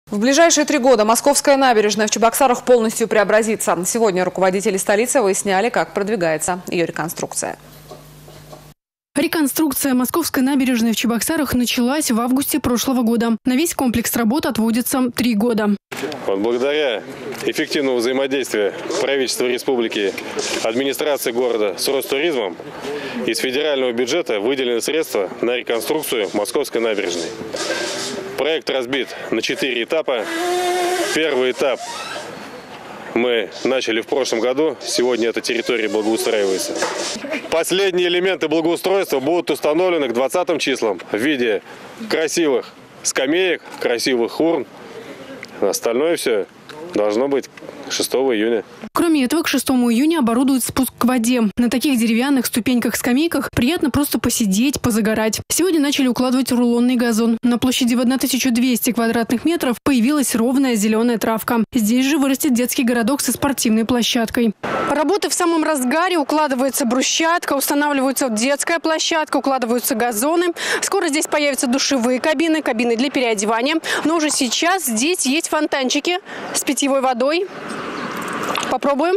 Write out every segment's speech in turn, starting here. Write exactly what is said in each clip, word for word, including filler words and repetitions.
В ближайшие три года Московская набережная в Чебоксарах полностью преобразится. Сегодня руководители столицы выясняли, как продвигается ее реконструкция. Реконструкция Московской набережной в Чебоксарах началась в августе прошлого года. На весь комплекс работ отводится три года. Вот благодаря эффективному взаимодействию правительства республики, администрации города с Ростуризмом из федерального бюджета выделены средства на реконструкцию Московской набережной. Проект разбит на четыре этапа. Первый этап мы начали в прошлом году. Сегодня эта территория благоустраивается. Последние элементы благоустройства будут установлены к двадцатым числам в виде красивых скамеек, красивых урн. Остальное все должно быть шестого июня. Кроме этого, к шестому июня оборудуют спуск к воде. На таких деревянных ступеньках-скамейках приятно просто посидеть, позагорать. Сегодня начали укладывать рулонный газон. На площади в тысячу двести квадратных метров появилась ровная зеленая травка. Здесь же вырастет детский городок со спортивной площадкой. Работы в самом разгаре. Укладывается брусчатка, устанавливается детская площадка, укладываются газоны. Скоро здесь появятся душевые кабины, кабины для переодевания. Но уже сейчас здесь есть фонтанчики с питьевой водой. Попробуем.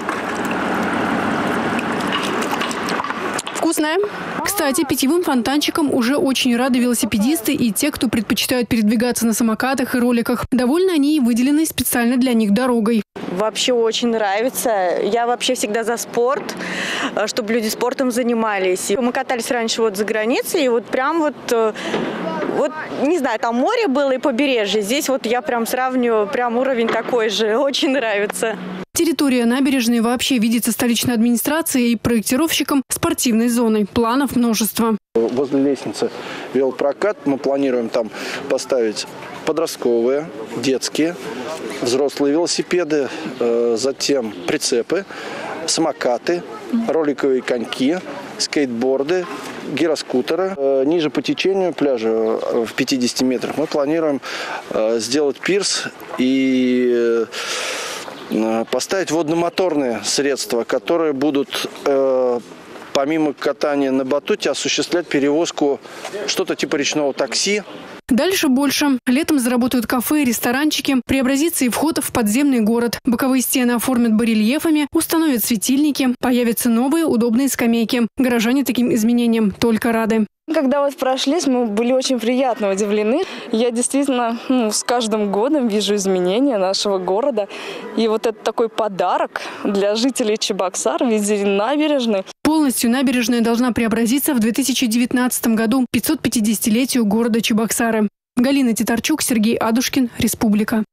Вкусная. Кстати, питьевым фонтанчиком уже очень рады велосипедисты и те, кто предпочитают передвигаться на самокатах и роликах. Довольны они и выделенной специально для них дорогой. Вообще очень нравится. Я вообще всегда за спорт, чтобы люди спортом занимались. Мы катались раньше вот за границей, и вот прям вот, вот не знаю, там море было и побережье. Здесь вот я прям сравниваю, прям уровень такой же. Очень нравится. Территория набережной вообще видится столичной администрацией и проектировщиком спортивной зоной. Планов множество. Возле лестницы велопрокат. Мы планируем там поставить подростковые, детские, взрослые велосипеды, затем прицепы, самокаты, роликовые коньки, скейтборды, гироскутеры. Ниже по течению пляжа в пятидесяти метрах мы планируем сделать пирс и поставить водномоторные средства, которые будут э, помимо катания на батуте осуществлять перевозку что-то типа речного такси. Дальше больше. Летом заработают кафе и ресторанчики. Преобразится и вход в подземный город. Боковые стены оформят барельефами, установят светильники. Появятся новые удобные скамейки. Горожане таким изменениям только рады. Когда вот прошлись, мы были очень приятно удивлены. Я действительно ну, с каждым годом вижу изменения нашего города. И вот это такой подарок для жителей Чебоксар в виде набережной. Полностью набережная должна преобразиться в две тысячи девятнадцатом году, пятьсот пятидесятилетию города Чебоксары. Галина Титарчук, Сергей Адушкин, Республика.